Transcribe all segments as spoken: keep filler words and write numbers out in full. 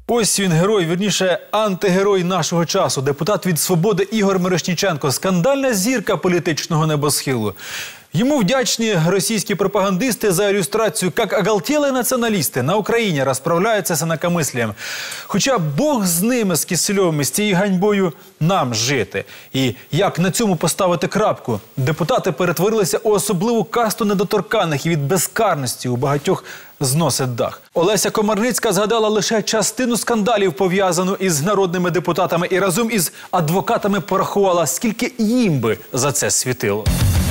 Ось він герой, вірніше, антигерой нашого часу. Депутат від «Свободи» Ігор Мірошніченко. Скандальна зірка політичного небосхилу. Йому вдячні російські пропагандисти за ілюстрацію, як оголтелые націоналісти на Україні розправляються з інакомислієм. Хоча Бог з ними, з Кисельовим, з цією ганьбою нам жити. І як на цьому поставити крапку? Депутати перетворилися у особливу касту недоторканих і від безкарності у багатьох зносить дах. Олеся Комарницька згадала лише частину скандалів, пов'язану із народними депутатами, і разом із адвокатами порахувала, скільки їм би за це світило.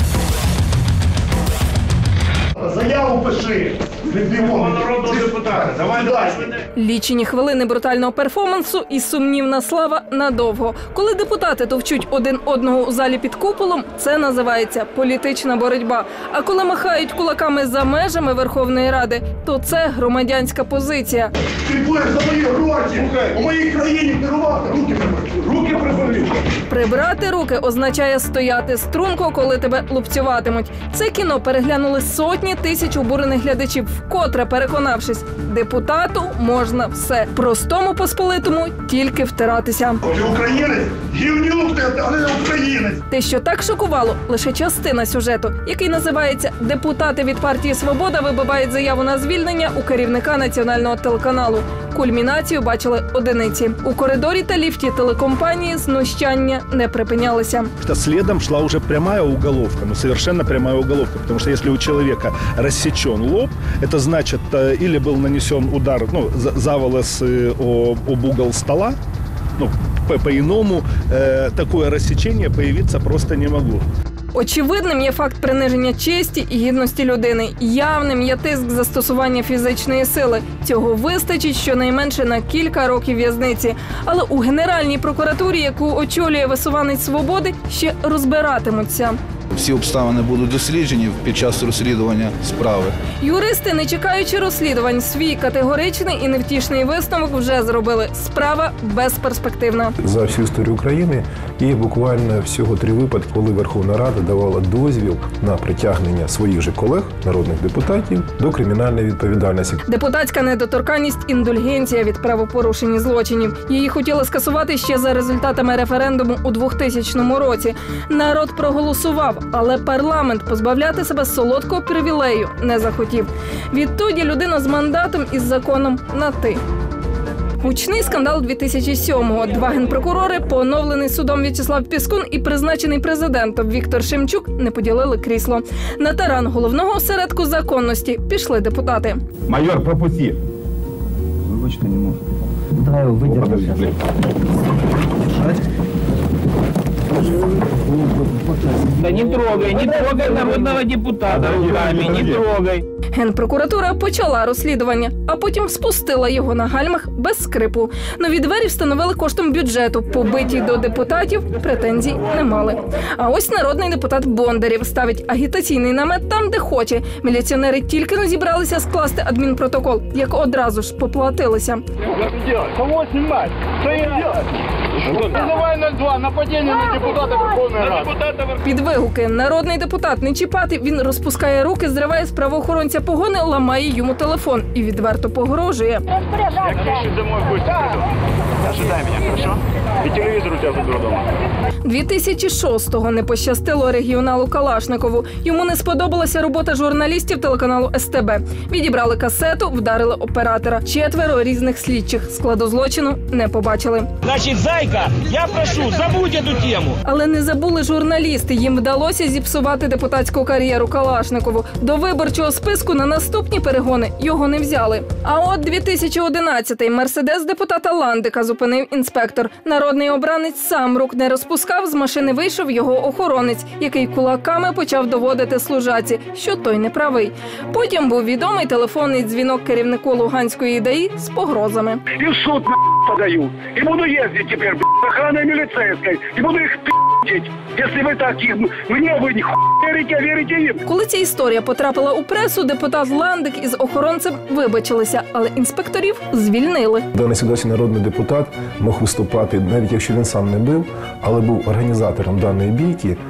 Заяву пиши від білого народного депутата. Давай, давай. Лічені хвилини брутального перформансу і сумнівна слава надовго. Коли депутати товчуть один одного у залі під куполом, це називається політична боротьба. А коли махають кулаками за межами Верховної Ради, то це громадянська позиція. Ти будеш за мої гроші у моїй країні керувати. Руки прибери. Руки прибери. Прибрати руки означає стояти струнко, коли тебе лупцюватимуть. Це кіно переглянули сотні тисяч обурених глядачів, вкотре переконавшись, депутату можна все. Простому посполитому тільки втиратися. Ти українець? Гівнюк ти, а не українець. Те, що так шокувало, лише частина сюжету, який називається «Депутати від партії «Свобода» вибивають заяву на звільнення у керівника національного телеканалу». Кульмінацію бачили одиниці. У коридорі та ліфті телекомпанії знущання не припинялися. Следом шла уже прямая уголовка, ну совершенно прямая уголовка, потому что если у человека рассечен лоб, это значит, или был нанесен удар, ну, за волос об угол стола, ну, по-иному э, такое рассечение появиться просто не могло. Очевидним є факт приниження честі і гідності людини. Явним є тиск застосування фізичної сили. Цього вистачить щонайменше на кілька років в'язниці. Але у Генеральній прокуратурі, яку очолює висуванець «Свободи», ще розбиратимуться. Всі обставини будуть досліджені під час розслідування справи. Юристи, не чекаючи розслідувань, свій категоричний і невтішний висновок вже зробили. Справа безперспективна. За всю історію України є буквально всього три випадки, коли Верховна Рада давала дозвіл на притягнення своїх же колег, народних депутатів, до кримінальної відповідальності. Депутатська недоторканність – індульгенція від правопорушень злочинів. Її хотіли скасувати ще за результатами референдуму у двохтисячному році. Народ проголосував, але парламент позбавляти себе солодкого привілею не захотів. Відтоді людина з мандатом із законом на «ти». Гучний скандал дві тисячі сьомого. Два генпрокурори, поновлений судом В'ячеслав Піскун і призначений президентом Віктор Шемчук, не поділили крісло. На таран головного осередку законності пішли депутати. Майор, пропусти. Вибачте, не можу. Давай його видержи. Да не трогай, не трогай народного депутата руками, не трогай. Генпрокуратура почала розслідування, а потім спустила його на гальмах без скрипу. Нові двері встановили коштом бюджету. Побиті до депутатів претензій не мали. А ось народний депутат Бондарєв ставить агітаційний намет там, де хоче. Міліціонери тільки не зібралися скласти адмінпротокол, як одразу ж поплатилися. Кого знімати? Що їм робити? Називай нуль два, нападіння на депутата Верховної Ради. Під вигуки «Народний депутат не чіпати» він розпускає руки, зриває з правоохоронця погони, ламає йому телефон і відверто погрожує. Я ще домой в гості приду. Ожидай мене, хорошо? І телевізор у тебе буде вдома. дві тисячі шостого не пощастило регіоналу Калашникову. Йому не сподобалася робота журналістів телеканалу ес те бе. Відібрали касету, вдарили оператора. Четверо різних слідчих складу злочину не побачили. Значить, зайка, я прошу, забудь цю тему. Але не забули журналісти. Їм вдалося зіпсувати депутатську кар'єру Калашникову. До виборчого списку на наступні перегони його не взяли. А от дві тисячі одинадцятий мерседес депутата Ландика зупинив інспектор. Народний обранець сам рук не розпускав, з машини вийшов його охоронець, який кулаками почав доводити служаці, що той не правий. Потім був відомий телефонний дзвінок керівнику Луганської ДАІ з погрозами. І в суд на подаю. І буду їздити тепер з охраною міліцейською. І буду їх пи***ть. Якщо ви так їх, мені ви не вірите, вірите їм. Коли ця історія потрапила у пресу, депутат Ландик із охоронцем вибачилися, але інспекторів звільнили. В даній ситуації народний депутат мог виступати, навіть якщо він сам не був, але був організатором даної бійки,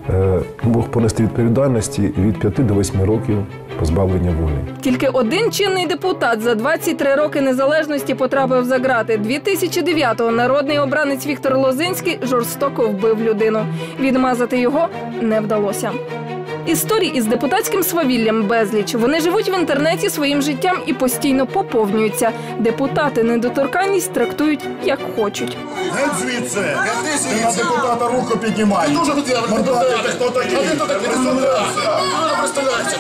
е, мог понести відповідальності від п'яти до восьми років позбавлення волі. Тільки один чинний депутат за двадцять три роки незалежності потрапив за ґрати. дві тисячі дев'ятого народний обранець Віктор Лозинський жорстоко вбив людину. Відмазати його не вдалося. Історій із депутатським свавіллям безліч. Вони живуть в інтернеті своїм життям і постійно поповнюються. Депутати недоторканність трактують як хочуть. Геть звідси! Ти на депутата руку піднімай! Ти дуже хотіла депутати! Хто такі? А ти хто такі? Не представляйся!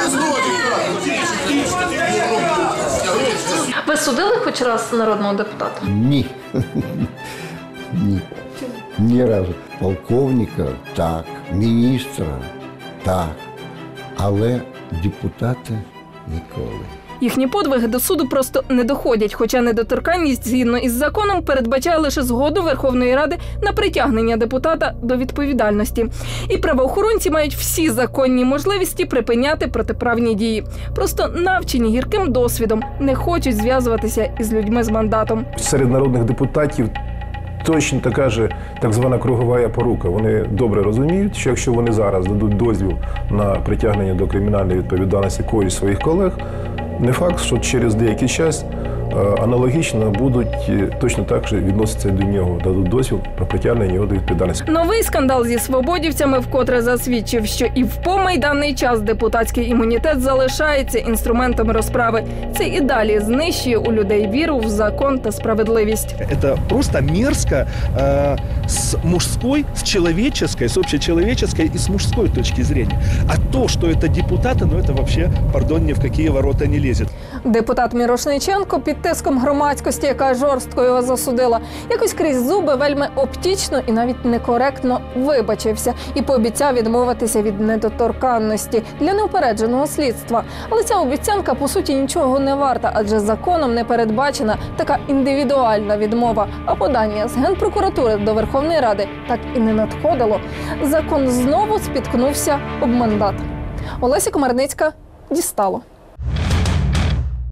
Ви судили хоч раз народного депутата? Ні. Ні. Ні разу. Полковника – так. Міністра – так. Але депутати – ніколи. Їхні подвиги до суду просто не доходять, хоча недоторканність згідно із законом передбачає лише згоду Верховної Ради на притягнення депутата до відповідальності. І правоохоронці мають всі законні можливості припиняти протиправні дії. Просто навчені гірким досвідом не хочуть зв'язуватися із людьми з мандатом. Серед народних депутатів точно така ж так звана кругова порука. Вони добре розуміють, що якщо вони зараз дадуть дозвіл на притягнення до кримінальної відповідальності когось своїх колег, не факт, що через деякий час аналогічно будуть точно так же відноситися до нього, дадуть дозвіл про притягнення його до відповідальності. Новий скандал зі свободівцями вкотре засвідчив, що і в помайданний час депутатський імунітет залишається інструментом розправи. Це і далі знищує у людей віру в закон та справедливість. Это просто мерзко э, с мужской, с человеческой, с общечеловеческой и с мужской точки зрения. А то, что это депутаты, ну это вообще, пардон, ни в какие ворота не лезет. Депутат Мірошниченко під тиском громадськості, яка жорстко його засудила, якось крізь зуби вельми оптічно і навіть некоректно вибачився і пообіцяв відмовитися від недоторканності для неупередженого слідства. Але ця обіцянка, по суті, нічого не варта, адже законом не передбачена така індивідуальна відмова. А подання з Генпрокуратури до Верховної Ради так і не надходило. Закон знову спіткнувся об мандат. Олеся Комарницька, Дістало.